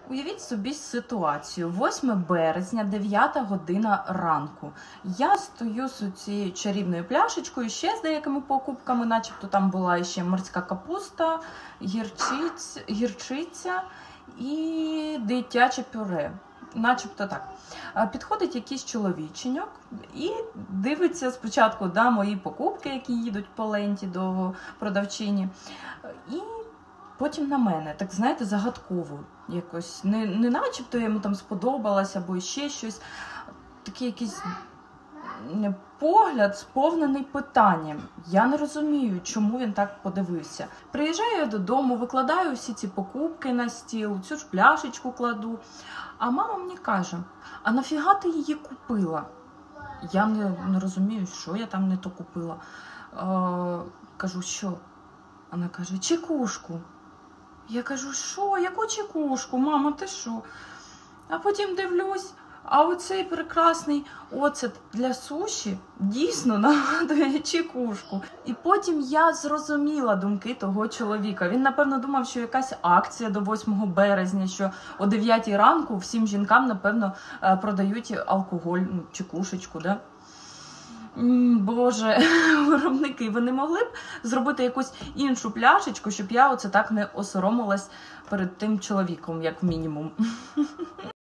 Уявіть собі ситуацію. 8 березня, 9 година ранку. Я стою з цією чарівною пляшечкою, ще з деякими покупками, начебто там була ще морська капуста, гірчиця і дитяче пюре. Начебто так. Підходить якийсь чоловіченьок і дивиться спочатку мої покупки, які їдуть по ленті до продавчині. І потім на мене, так знаєте, загадково якось. Не начебто я йому там сподобалася або ще щось. Такий якийсь погляд сповнений питанням. Я не розумію, чому він так подивився. Приїжджаю я додому, викладаю всі ці покупки на стіл, цю ж пляшечку кладу. А мама мені каже, а нафіга ти її купила? Я не розумію, що я там не то купила. Кажу, що? Вона каже, чекушку. Я кажу, що? Яку чекушку? Мама, ти що? А потім дивлюсь, а оцей прекрасний оцет для суші дійсно нагадує чекушку. І потім я зрозуміла думки того чоловіка. Він, напевно, думав, що якась акція до 8 березня, що о 9 ранку всім жінкам, напевно, продають алкоголь, чекушечку, да? Боже, виробники, ви не могли б зробити якусь іншу пляшечку, щоб я оце так не осоромилась перед тим чоловіком, як мінімум?